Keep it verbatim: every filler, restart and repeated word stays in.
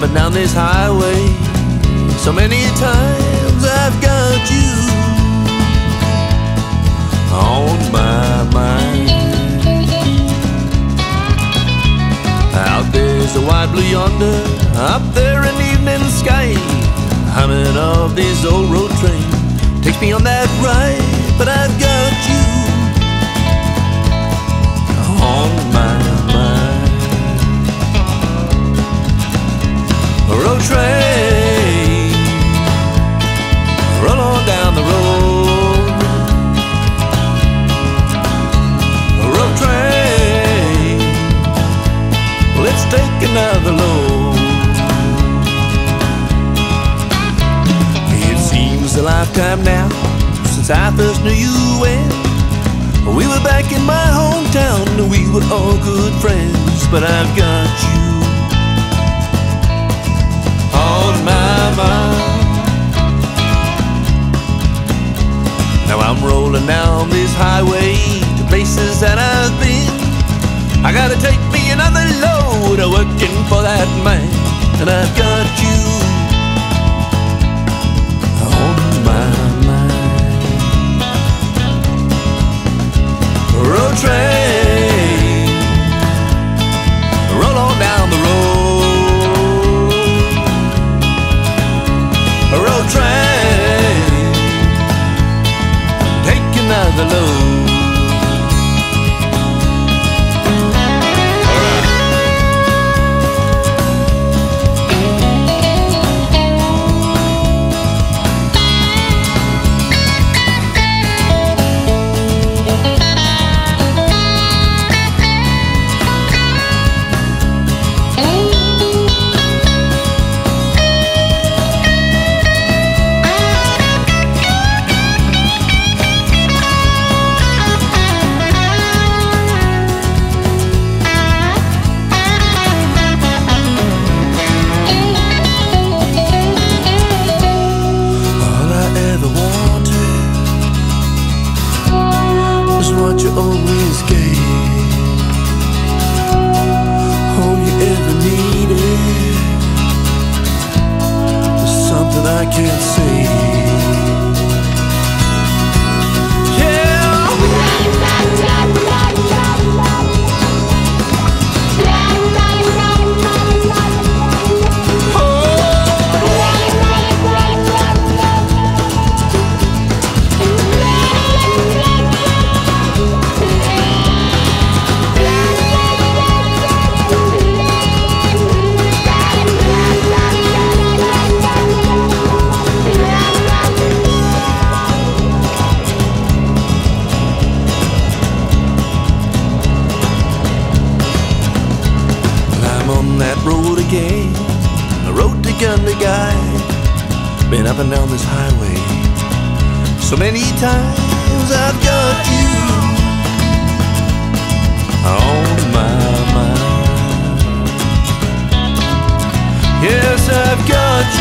up and down this highway. So many times I've got you on my mind. Out there's a wide blue yonder, up there in the evening sky. Humming of this old road train takes me on that ride, but I've got you on my mind. Road train, roll on down the road. Road train, let's take another load. It seems a lifetime now since I first knew you when we were back in my hometown. We were all good friends, but I've got you on my mind. Now I'm rolling down this highway to places that I've been. I gotta take me another load of working for that man, and I've got you on my mind. Road train, roll on down the road. Road train, take another load. What you always gave, all you ever needed, is something I can't say. That road again, the road to Gundy Guy. Been up and down this highway so many times, I've got you on my mind. Yes, I've got